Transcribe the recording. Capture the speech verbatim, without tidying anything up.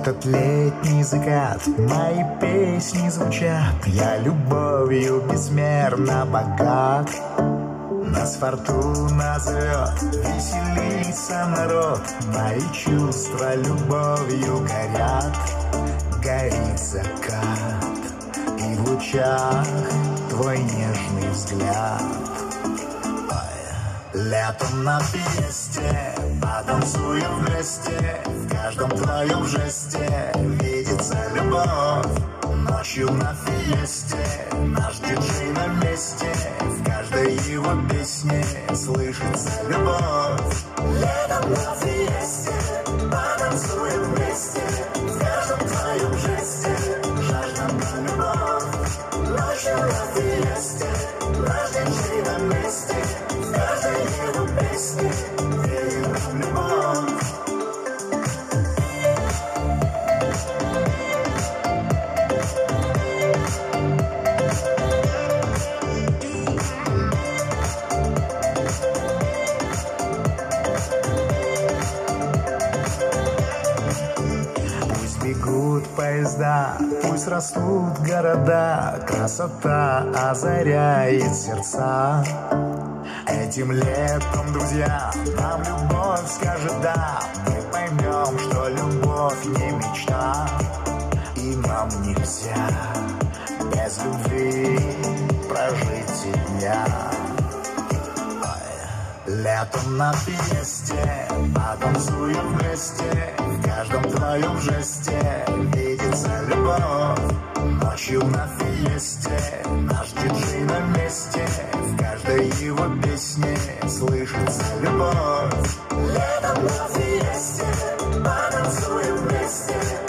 этот летний закат мои песни звучат. Я любовью безмерно богат. Нас фортуна зовет, веселится народ. Мои чувства любовью горят. Горит закат, и в лучах твой нежный взгляд. Летом на фесте потанцуем вместе. В каждом твоем жесте видится любовь. Ночью на фиесте наш диджей на месте. В каждой его песне слышится любовь. Летом на фиесте потанцуем вместе. В каждом твоем жесте жажда на любовь. Ночью на фиесте наш диджей на месте. В каждой его песне верит нам любовь. Пусть бегут поезда, пусть растут города, красота озаряет сердца. Этим летом, друзья, нам любовь скажет да. Мы поймем, что любовь не мечта. И нам нельзя без любви прожить и дня. Летом на фиесте потанцуем вместе. В каждом твоем жесте видится любовь. Ночью на фиесте наш диджей на месте. В каждой его песне слышится любовь. Летом на фиесте потанцуем вместе.